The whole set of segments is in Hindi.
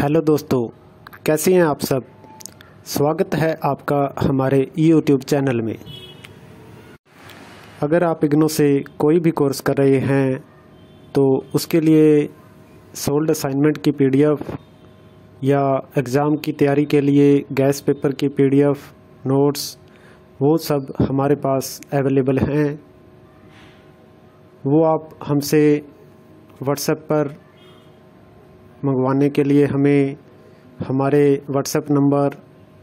हेलो दोस्तों, कैसे हैं आप सब। स्वागत है आपका हमारे YouTube चैनल में। अगर आप इग्नो से कोई भी कोर्स कर रहे हैं तो उसके लिए सोल्ड असाइनमेंट की PDF या एग्ज़ाम की तैयारी के लिए गैस पेपर की PDF, नोट्स, वो सब हमारे पास अवेलेबल हैं। वो आप हमसे व्हाट्सएप पर मंगवाने के लिए हमें हमारे व्हाट्सएप नंबर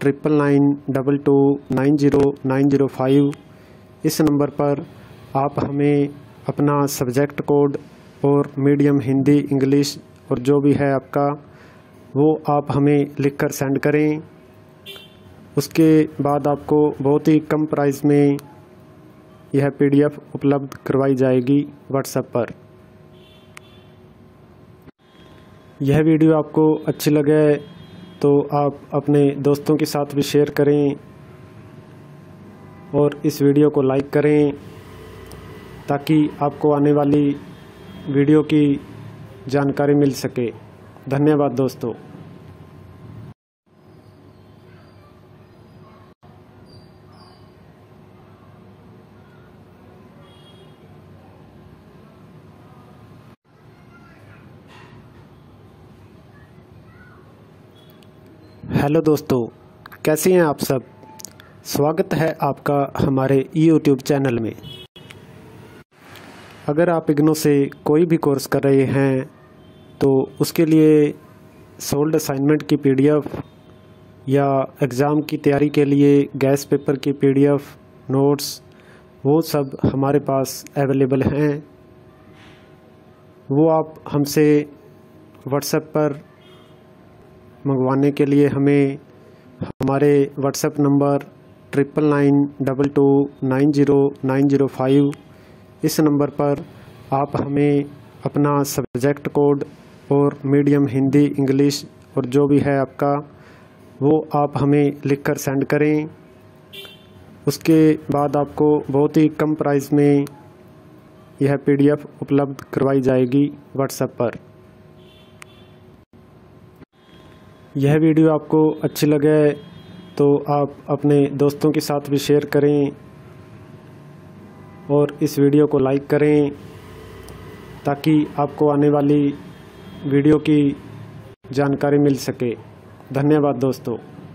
9992290905 इस नंबर पर आप हमें अपना सब्जेक्ट कोड और मीडियम हिंदी, इंग्लिश और जो भी है आपका वो आप हमें लिखकर सेंड करें। उसके बाद आपको बहुत ही कम प्राइस में यह PDF उपलब्ध करवाई जाएगी व्हाट्सएप पर। यह वीडियो आपको अच्छी लगे तो आप अपने दोस्तों के साथ भी शेयर करें और इस वीडियो को लाइक करें ताकि आपको आने वाली वीडियो की जानकारी मिल सके। धन्यवाद दोस्तों। हेलो दोस्तों, कैसे हैं आप सब। स्वागत है आपका हमारे YouTube चैनल में। अगर आप इग्नो से कोई भी कोर्स कर रहे हैं तो उसके लिए सोल्ड असाइनमेंट की PDF या एग्ज़ाम की तैयारी के लिए गैस पेपर की PDF, नोट्स, वो सब हमारे पास अवेलेबल हैं। वो आप हमसे व्हाट्सएप पर मंगवाने के लिए हमें हमारे व्हाट्सएप नंबर 9992290905 इस नंबर पर आप हमें अपना सब्जेक्ट कोड और मीडियम हिंदी, इंग्लिश और जो भी है आपका वो आप हमें लिखकर सेंड करें। उसके बाद आपको बहुत ही कम प्राइस में यह PDF उपलब्ध करवाई जाएगी व्हाट्सएप पर। यह वीडियो आपको अच्छी लगे तो आप अपने दोस्तों के साथ भी शेयर करें और इस वीडियो को लाइक करें ताकि आपको आने वाली वीडियो की जानकारी मिल सके। धन्यवाद दोस्तों।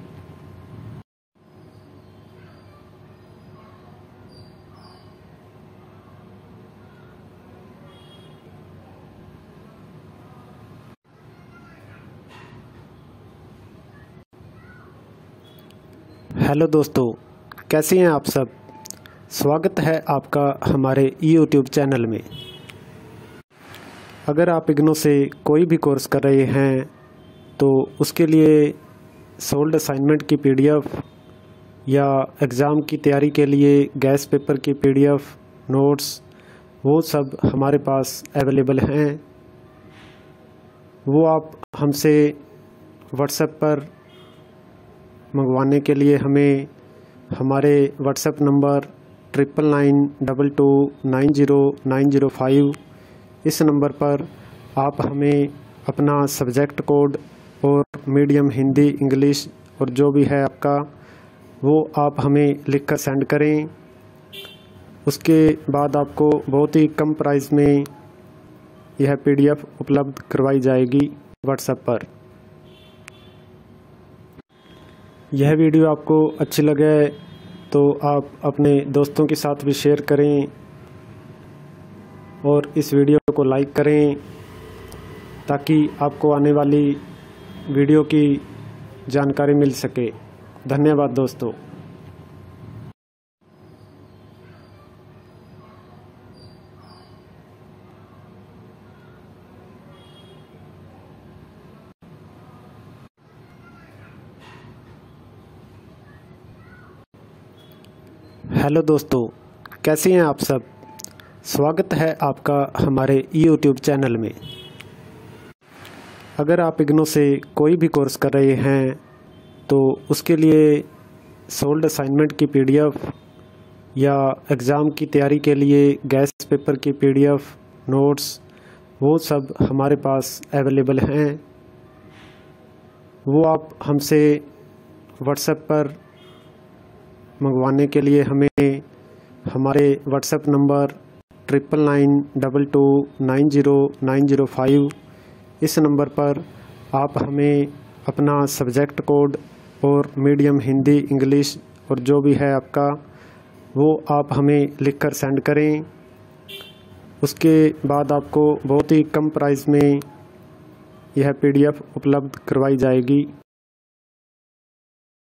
हेलो दोस्तों, कैसे हैं आप सब। स्वागत है आपका हमारे YouTube चैनल में। अगर आप इग्नो से कोई भी कोर्स कर रहे हैं तो उसके लिए सोल्ड असाइनमेंट की PDF या एग्ज़ाम की तैयारी के लिए गैस पेपर की PDF, नोट्स, वो सब हमारे पास अवेलेबल हैं। वो आप हमसे व्हाट्सएप पर मंगवाने के लिए हमें हमारे व्हाट्सएप नंबर 9992290905 इस नंबर पर आप हमें अपना सब्जेक्ट कोड और मीडियम हिंदी, इंग्लिश और जो भी है आपका वो आप हमें लिखकर सेंड करें। उसके बाद आपको बहुत ही कम प्राइस में यह PDF उपलब्ध करवाई जाएगी व्हाट्सएप पर। यह वीडियो आपको अच्छी लगे तो आप अपने दोस्तों के साथ भी शेयर करें और इस वीडियो को लाइक करें ताकि आपको आने वाली वीडियो की जानकारी मिल सके। धन्यवाद दोस्तों। हेलो दोस्तों, कैसे हैं आप सब। स्वागत है आपका हमारे YouTube चैनल में। अगर आप इग्नो से कोई भी कोर्स कर रहे हैं तो उसके लिए सोल्ड असाइनमेंट की PDF या एग्ज़ाम की तैयारी के लिए गैस पेपर की PDF, नोट्स, वो सब हमारे पास अवेलेबल हैं। वो आप हमसे व्हाट्सएप पर मंगवाने के लिए हमें हमारे व्हाट्सएप नंबर 9992290905 इस नंबर पर आप हमें अपना सब्जेक्ट कोड और मीडियम हिंदी इंग्लिश और जो भी है आपका वो आप हमें लिखकर सेंड करें। उसके बाद आपको बहुत ही कम प्राइस में यह PDF उपलब्ध करवाई जाएगी।